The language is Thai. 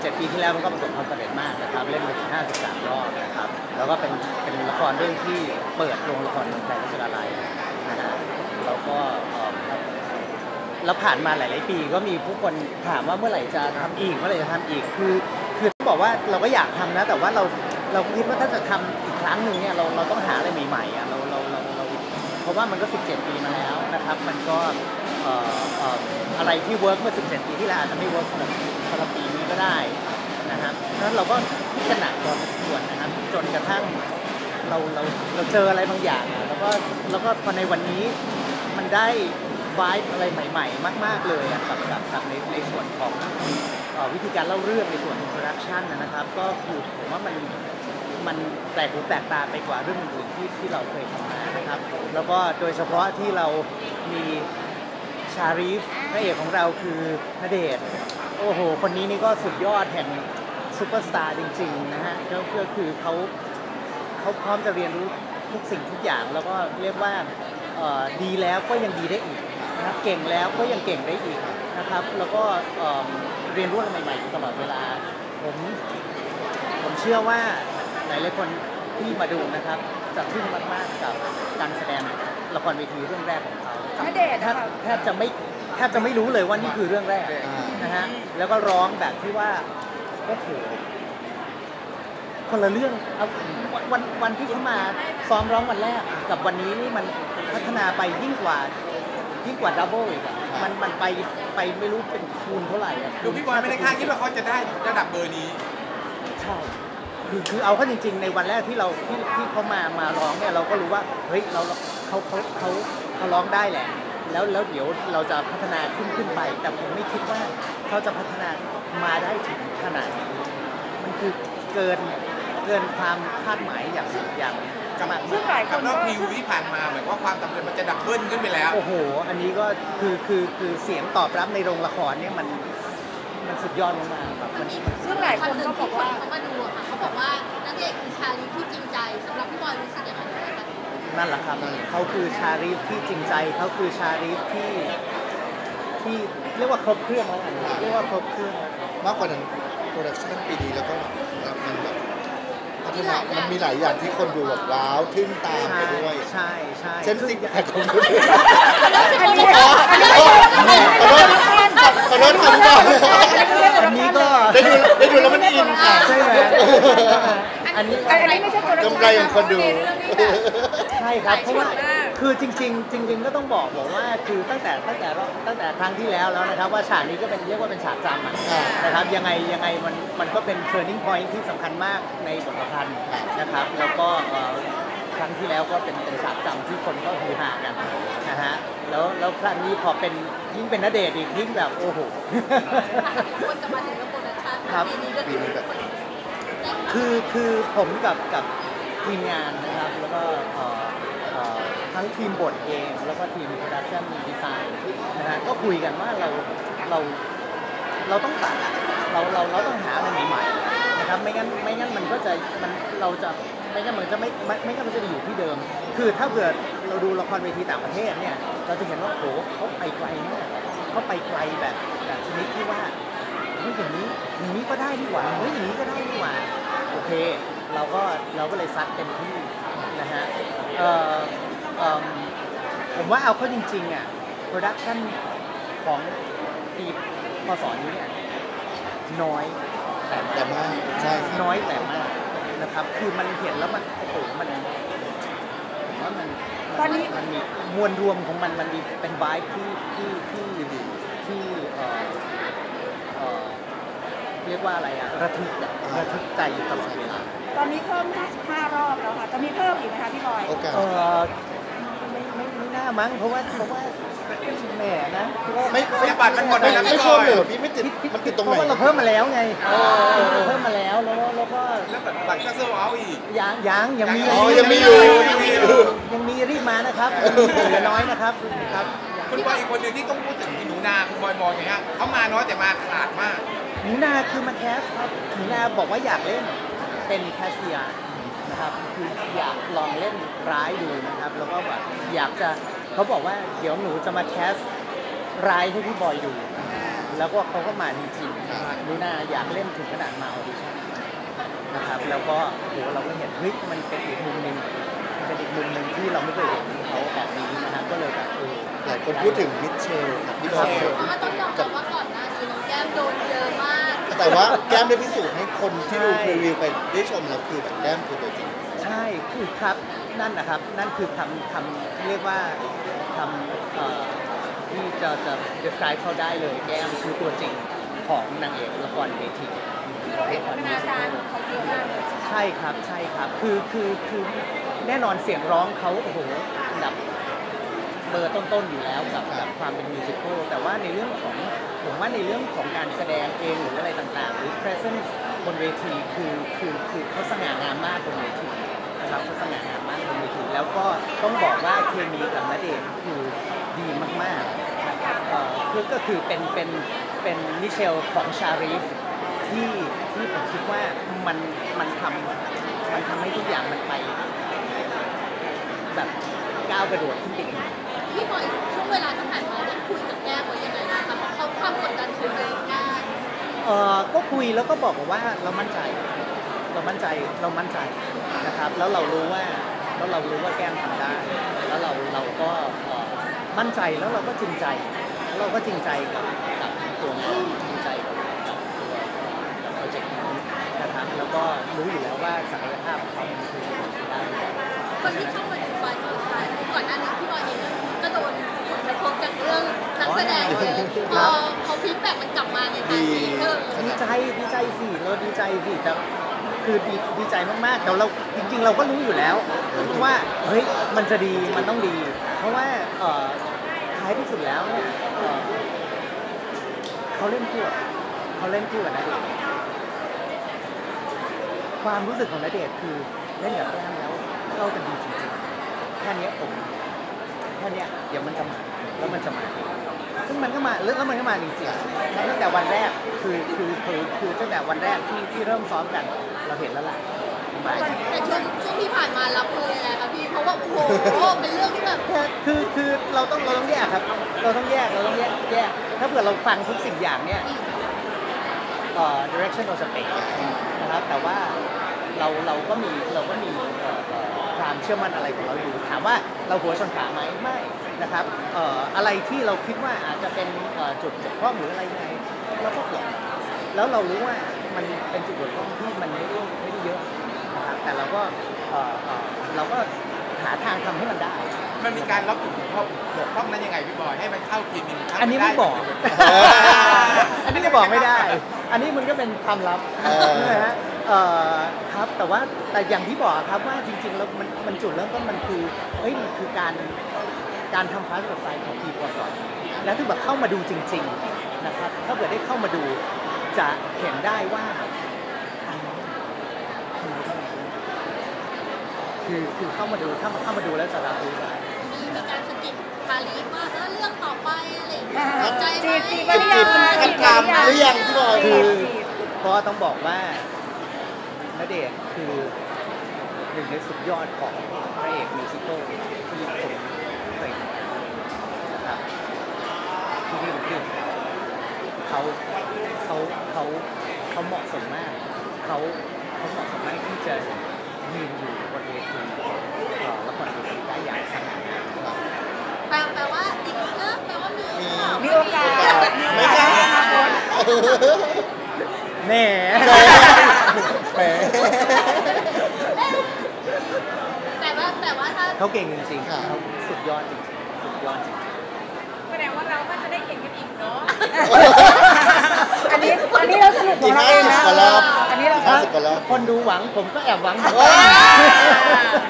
17 ปีที่แล้วมันก็ประสบความสำเร็จมากนะครับเล่นไปถึง53 รอบนะครับแล้วก็เป็นละครเรื่องที่เปิดโรงละครเมืองไทยรัชดาลัยนะฮะแล้วก็แล้วผ่านมาหลายๆปีก็มีผู้คนถามว่าเมื่อไหร่จะทำอีกคือต้องบอกว่าเราก็อยากทำนะแต่ว่าเราคิดว่าถ้าจะทำอีกครั้งหนึ่งเนี่ยเราต้องหาอะไรใหม่ๆอ่ะเราเพราะว่ามันก็17 ปีมาแล้วนะครับมันก็อะไรที่เวิร์กเมื่อ17 ปีที่แล้วอาจจะไม่เวิร์กสำหรับปีนี้ก็ได้นะครับนั้นเราก็คิดกันหนักพอสมควรนะครับจนกระทั่งเราเจออะไรบางอย่างแล้วก็พอในวันนี้มันได้ไวบ์อะไรใหม่ๆมากๆเลยกับในส่วนของวิธีการเล่าเรื่องในส่วนของโปรดักชันนะครับก็คือผมว่ามันแปลกหูแปลกตาไปกว่าเรื่องอื่นที่เราเคยทำมานะครับแล้วก็โดยเฉพาะที่เรามีชารีฟพระเอกของเราคือณเดชน์โอ้โหคนนี้นี่ก็สุดยอดแห่งซุปเปอร์สตาร์จริงๆนะฮะก็คือเขาพร้อมจะเรียนรู้ทุกสิ่งทุกอย่างแล้วก็เรียกว่าดีแล้วก็ยังดีได้อีกนะครับเก่งแล้วก็ยังเก่งได้อีกนะครับแล้วก็เรียนรู้อะไรใหม่ๆอยู่ตลอดเวลาผมเชื่อว่าหลายๆคนที่มาดูนะครับจะทึ่งมากๆกับการแสดงละครเวทีเรื่องแรกของเขาแทบจะไม่รู้เลยว่านี่คือเรื่องแรกนะฮะแล้วก็ร้องแบบที่ว่าโอ้โหคนละเรื่องวันที่เขามาซ้อมร้องวันแรกกับวันนี้นี่มันพัฒนาไปยิ่งกว่าดับเบิลอีกมันไปไม่รู้เป็นคูณเท่าไหร่ดูพี่บอยไม่ได้คาดคิดว่าเขาจะได้ระดับเบอร์นี้ใช่คือเอาเข้าจริงๆในวันแรกที่เขามาร้องเนี่ยเราก็รู้ว่าเฮ้ยเขาร้องได้แหละแล้วเดี๋ยวเราจะพัฒนาขึ้นไปแต่ผมไม่คิดว่าเขาจะพัฒนามาได้ถึงขนาดนี้มันคือเกินความคาดหมายอย่างซึ่งหลายคนก็พิวที่ผ่านมาเหมือนว่าความสำเร็จมันจะดับเบิลขึ้นไปแล้วโอ้โหอันนี้ก็คือเสียงตอบรับในโรงละครเนี่ยมันสุดยอดมากๆแบบซึ่งหลายคนก็บอกว่าเขามาดูอะค่ะเขาบอกว่านักเอกคือชาลีที่จริงใจสำหรับพี่บอยรู้สึกอย่างไรบ้างนั่นแหละครับเขาคือชาลีฟที่จริงใจเขาคือชาลีฟที่เรียกว่าครบเครื่องแล้วกันเรียกว่าครบเครื่องมากกว่านั้นโปรดักชั่นปีนี้แล้วก็มันแบบมันมีหลายอย่างที่คนดูแบบว้าวทึ่งตามไปด้วยใช่เช่นซิกแพคของดูขอโทษครับอันนี้ก็ได้ดูแล้วมันอินค่ะใช่ไหมอันนี้ไม่ใช่โปรดักชั่นกำไรของคนดูใช่ครับเพราะว่าคือจริงก็ต้องบอกว่าคือตั้งแต่ครั้งที่แล้วนะครับว่าฉากนี้ก็เป็นเรียกว่าเป็นฉากจำนะครับยังไงมันก็เป็น turning point ที่สำคัญมากในบทประพันธ์นะครับแล้วก็ครั้งที่แล้วก็เป็นฉากจำที่คนก็ฮือฮากันนะฮะแล้วครั้งนี้พอเป็นยิ่งเป็นณเดชน์อีกยิ่งแบบโอ้โหคนจะมาถึงโปรดักชั่นปีนี้ก็คือผมกับทีมงานนะครับแล้วก็ทั้งทีมบทเองแล้วก็ทีมโปรดักชั่นดีไซน์นะฮะก็คุยกันว่าเราต้องตัดเราต้องหาอะไรใหม่ๆนะครับไม่งั้นมันก็จะไม่งั้นมันจะอยู่ที่เดิมคือถ้าเกิดเราดูละครเวทีต่างประเทศเนี่ยเราจะเห็นว่าโอ้โหเขาไปไกลมากเขาไปไกลแบบชนิดที่ว่าเฮ้ยอย่างนี้ก็ได้ดีกว่าเฮ้ยอย่างนี้ก็ได้ดีกว่าโอเคเราก็เลยซัดเต็มที่นะฮะผมว่าเอาเข้าจริงๆอ่ะโปรดักชั่นของปีพศนี้เนี่ยน้อยแต่มากใช่น้อยแต่มากนะครับคือมันเห็นแล้วมันโอ้โหมันว่ามันตอนนี้มันมีมวลรวมของมันมีเป็นไวท์ที่เรียกว่าอะไรอะระทึกใจอยู่ตลอดเวลาตอนนี้เพิ่ม55 รอบแล้วค่ะจะมีเพิ่มอีกไหมคะพี่บอยไม่น่ามั้งเพราะว่าแหมนะไม่บัตรมันหมดไปแล้วไม่เพิ่มเลยพี่ไม่ติดมันติดตรงไหนเพราะว่าเราเพิ่มมาแล้วไงเพิ่มมาแล้วแล้วก็บัตรก็เซอร์เอาอีกยังมีรีบมานะครับเหลือน้อยนะครับคุณบอยอีกคนหนึ่งที่ต้องพูดถึงหนูนาคุณบอยมองไงฮะเขามาน้อยแต่มาขาดมากหนูนาคือมาแคสครับหนูนาบอกว่าอยากเล่นเป็นแคสเซียร์นะครับคืออยากลองเล่นร้ายดูนะครับแล้วก็แบบอยากจะเขาบอกว่าเดี๋ยวหนูจะมาแคสร้ายให้พี่บอยดูแล้วก็เขาก็มาจริงๆนูน่าอยากเล่นถึงขนาดมาออดิชั่นนะครับแล้วก็โหเราก็เห็นเฮ้ยมันเป็นอีกมุมหนึ่งที่เราไม่เคยเห็นเขาแบบนี้นะครับก็เลยแบบหลายคนพูดถึงมิเชลครับพี่บอยเพราะว่าต้องยอมรับว่าก่อนหน้านี้น้องแก้มโดนเยอะมากแต่ว่าแก้มได้พิสูจน์ให้คนที่ดูรีวิวไปได้ชมแล้วคือแบบแก้มคือตัวจริงใช่คือครับนั่นนะครับนั่นคือคำเรียกว่าคำที่จะ describe เขาได้เลยแก้มคือตัวจริงของนางเอกละครเวทีละครมิวสิคัลใช่ครับคือแน่นอนเสียงร้องเขาโอ้โหอันดับเบอร์ต้นๆอยู่แล้วกับความเป็นมิวสิควลแต่ว่าในเรื่องของผมว่าในเรื่องของการแสดงเองหรืออะไรต่างๆหรือ presence บนเวทีคือเขาสง่างามมากบนเวทีนะครับเขาสง่างามมากบนเวทีแล้วก็ต้องบอกว่าเคมีกับณเดชน์คือดีมากๆนะครับก็คือเป็นมิเชลของชารีฟที่ผมคิดว่ามันทำให้ทุกอย่างมันไปแบบก้าวกระโดดขึ้นไปอีกพี่บอยช่วงเวลาที่ผ่านมาได้คุยกับแก้มว่ายังไงนะคะเพราะเขาความกดดันเขาเยอะมากก็คุยแล้วก็บอกว่าเรามั่นใจนะครับแล้วเรารู้ว่าแก้มทำได้แล้วเราก็มั่นใจแล้วเราก็จริงใจแล้วเราก็จริงใจกับตัวงานจริงใจกับตัวโปรเจกต์นี้นะครับแล้วก็รู้อยู่แล้วว่าศักยภาพของเขาคือได้คนที่เข้ามาถึงปลายตอนท้ายก่อนหน้านี้พี่บอยเองก็โดนผลกระทบจากเรื่องนักแสดงเยอะพอฟีดแบ็กมันกลับมาในทางดีดีใจสิเราดีใจสิแต่คือดีใจมากๆแต่เราจริงๆเราก็รู้อยู่แล้วว่าเฮ้ยมันจะดีมันต้องดี เพราะว่าท้ายที่สุดแล้วเนี่ยเขาเล่นคู่กับณเดชน์ความรู้สึกของณเดชน์คือเล่นกับแก้มแล้วเข้ากันดีจริงๆแค่นี้เดี๋ยวมันจะมาแล้วมันจะมาซึ่งมันก็มาแล้วมันก็มาจริงๆตั้งแต่วันแรกคือตั้งแต่วันแรกที่เริ่มซ้อมกันเราเห็นแล้วล่ะแต่ช่วงที่ผ่านมารับมือยังไงคะพี่เพราะว่าโอ้โหเป็นเรื่องที่แบบคือเราต้องแยกครับเราต้องแยกถ้าเผื่อเราฟังทุกสิ่งอย่างเนี่ยdirection of space นะครับแต่ว่าเราก็มีความเชื่อมั่นอะไรของเราอยู่ถามว่าเราหัวชนฝาไหมไม่นะครับอะไรที่เราคิดว่าอาจจะเป็นจุดบกพร่องหรืออะไรไงเราก็ปลดแล้วเรารู้ว่ามันเป็นจุดบกพร่องที่มันไม่ได้เยอะนะครับแต่เราก็หาทางทำให้มันได้มันมีการล็อกจุดบกพร่องนั้นยังไงพี่บอยให้มันเข้ากินอันนี้ไม่บอกอันนี้จะบอกไม่ได้ อันนี้มันก็เป็นความลับนะฮะครับแต่อย่างที่บอกครับว่าจริงๆแล้วมันจุดเริ่มต้นมันคือการทำฟาสต์ไซด์ของทีพอสอนแล้วถ้าแบบเข้ามาดูจริงๆนะครับถ้าเกิดได้เข้ามาดูจะเห็นได้ว่าคือเข้ามาดูถ้าเข้ามาดูแล้วจะรับรู้ได้มีการสกิปคาลีว่าเรื่องต่อไปอะไรอย่างเงี้ยใจไหมจีบหรือยังพี่บอยคือก็ต้องบอกว่าณเดชน์คือหนึ่งในสุดยอดของพระเอกมิวสิควลที่ผมเคยนะครับที่เขาเหมาะสมมากเขาเหมาะสมมากที่จะยืนอยู่บนเวทีละครเวทีได้อย่างสง่างามแปลว่าอีกนะแปลว่ามีโอกาสไม่กล้าแหน่แต่ว่าถ้าเขาเก่งจริงๆเขาสุดยอดจริงแสดงว่าเราก็จะได้เห็นกันอีกเนาะอันนี้เราสรุปของเราเองนะอันนี้เราคนดูหวังผมก็แอบหวัง